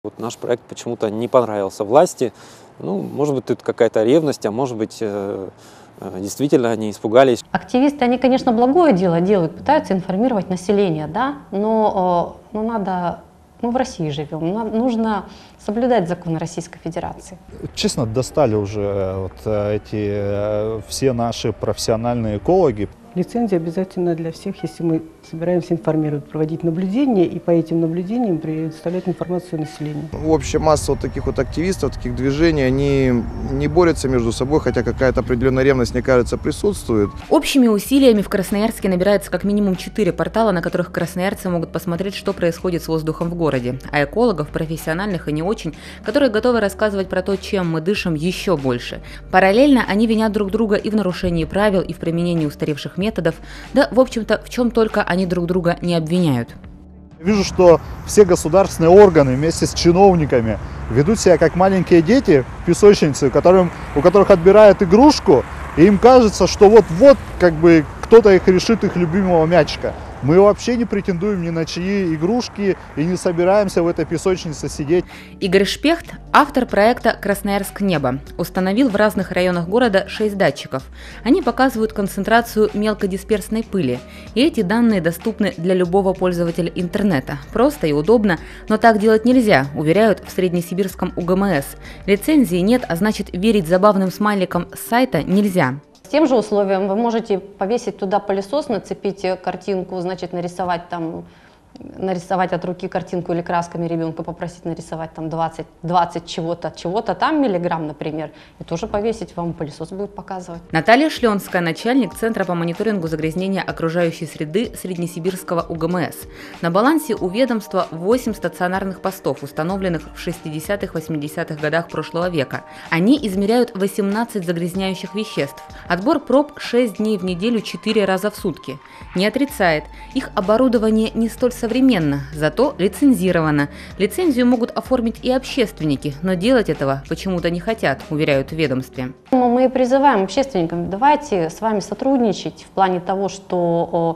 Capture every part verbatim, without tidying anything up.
Вот наш проект почему-то не понравился власти. Ну, может быть, тут какая-то ревность, а может быть, действительно они испугались. Активисты, они, конечно, благое дело делают, пытаются информировать население, да, но, но надо, мы в России живем, нужно соблюдать законы Российской Федерации. Честно, достали уже вот эти все наши профессиональные экологи. Лицензия обязательно для всех, если мы собираемся информировать, проводить наблюдения и по этим наблюдениям предоставлять информацию населению. Общая масса вот таких вот активистов, таких движений, они не борются между собой, хотя какая-то определенная ревность, мне кажется, присутствует. Общими усилиями в Красноярске набирается как минимум четыре портала, на которых красноярцы могут посмотреть, что происходит с воздухом в городе. А экологов, профессиональных и не очень, которые готовы рассказывать про то, чем мы дышим, еще больше. Параллельно они винят друг друга и в нарушении правил, и в применении устаревших методов, да, в общем-то, в чем только они друг друга не обвиняют. Вижу, что все государственные органы вместе с чиновниками ведут себя как маленькие дети в песочнице, у которых, у которых отбирают игрушку, и им кажется, что вот-вот как бы кто-то их решит их любимого мячика. Мы вообще не претендуем ни на чьи игрушки и не собираемся в этой песочнице сидеть. Игорь Шпехт, автор проекта «Красноярск. Небо», установил в разных районах города шесть датчиков. Они показывают концентрацию мелкодисперсной пыли. И эти данные доступны для любого пользователя интернета. Просто и удобно, но так делать нельзя, уверяют в Среднесибирском У Гэ Эм Эс. Лицензии нет, а значит верить забавным смайликам с сайта нельзя. С тем же условием вы можете повесить туда пылесос, нацепить картинку, значит, нарисовать там, нарисовать от руки картинку или красками ребенка попросить нарисовать там двадцать, двадцать чего-то, чего-то там миллиграмм, например, и тоже повесить, вам пылесос будет показывать. Наталья Шленская, начальник Центра по мониторингу загрязнения окружающей среды Среднесибирского У Гэ Эм Эс. На балансе у ведомства восемь стационарных постов, установленных в шестидесятых-восьмидесятых годах прошлого века. Они измеряют восемнадцать загрязняющих веществ. Отбор проб шесть дней в неделю, четыре раза в сутки. Не отрицает, их оборудование не столь современно, зато лицензировано. Лицензию могут оформить и общественники, но делать этого почему-то не хотят, уверяют в ведомстве. Мы призываем общественникам, давайте с вами сотрудничать в плане того, что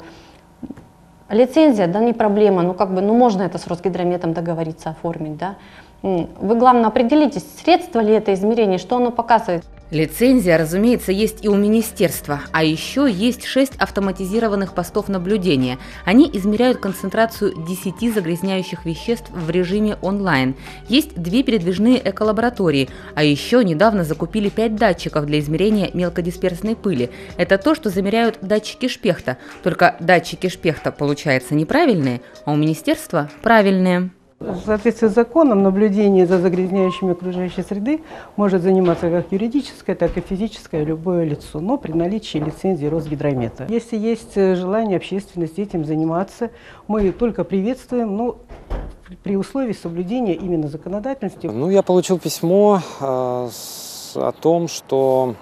о, лицензия, да, не проблема, ну как бы, ну можно это с Росгидрометом договориться, оформить, да. Вы, главное, определитесь, средство ли это измерение, что оно показывает. Лицензия, разумеется, есть и у министерства, а еще есть шесть автоматизированных постов наблюдения. Они измеряют концентрацию десяти загрязняющих веществ в режиме онлайн. Есть две передвижные эколаборатории, а еще недавно закупили пять датчиков для измерения мелкодисперсной пыли. Это то, что замеряют датчики Шпехта, только датчики Шпехта, получается, неправильные, а у министерства правильные. В соответствии с законом, наблюдение за загрязняющими окружающей среды может заниматься как юридическое, так и физическое любое лицо, но при наличии лицензии Росгидромета. Если есть желание общественности этим заниматься, мы только приветствуем, но при условии соблюдения именно законодательности. Ну, я получил письмо э, с, о том, что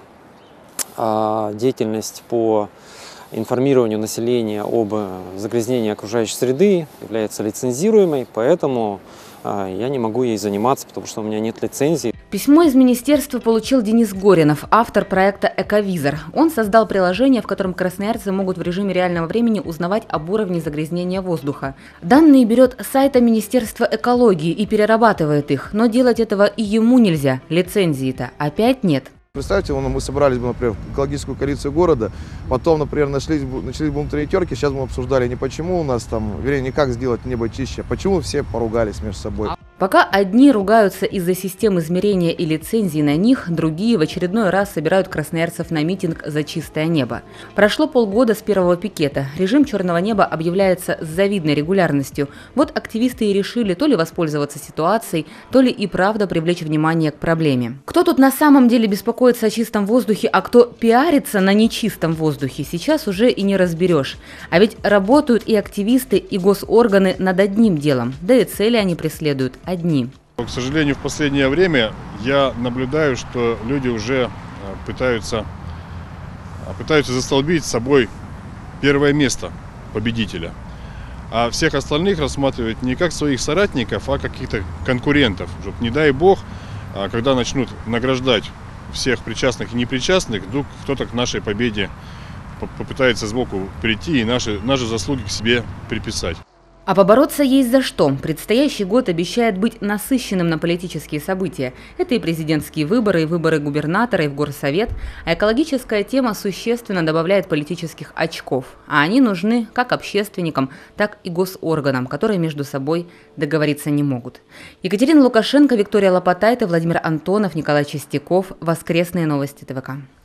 э, деятельность по информированию населения об загрязнении окружающей среды является лицензируемой, поэтому э, я не могу ей заниматься, потому что у меня нет лицензии. Письмо из министерства получил Денис Горинов, автор проекта «Эковизор». Он создал приложение, в котором красноярцы могут в режиме реального времени узнавать об уровне загрязнения воздуха. Данные берет с сайта Министерства экологии и перерабатывает их, но делать этого и ему нельзя, лицензии-то опять нет. Представьте, мы собрались бы, например, в экологическую коалицию города, потом, например, нашлись, начались бы внутренние терки, сейчас мы обсуждали не почему у нас там, вернее, не как сделать небо чище, а почему все поругались между собой. Пока одни ругаются из-за систем измерения и лицензий на них, другие в очередной раз собирают красноярцев на митинг за чистое небо. Прошло полгода с первого пикета. Режим черного неба объявляется с завидной регулярностью. Вот активисты и решили то ли воспользоваться ситуацией, то ли и правда привлечь внимание к проблеме. Кто тут на самом деле беспокоится о чистом воздухе, а кто пиарится на нечистом воздухе, сейчас уже и не разберешь. А ведь работают и активисты, и госорганы над одним делом, да и цели они преследуют одни. К сожалению, в последнее время я наблюдаю, что люди уже пытаются, пытаются застолбить с собой первое место победителя, а всех остальных рассматривают не как своих соратников, а каких-то конкурентов. Чтобы, не дай бог, когда начнут награждать всех причастных и непричастных, вдруг кто-то к нашей победе попытается сбоку прийти и наши, наши заслуги к себе приписать. А побороться есть за что. Предстоящий год обещает быть насыщенным на политические события. Это и президентские выборы, и выборы губернатора, и в горсовет. А экологическая тема существенно добавляет политических очков. А они нужны как общественникам, так и госорганам, которые между собой договориться не могут. Екатерина Лукашенко, Виктория Лопатайте, Владимир Антонов, Николай Чистяков. Воскресные новости ТВК.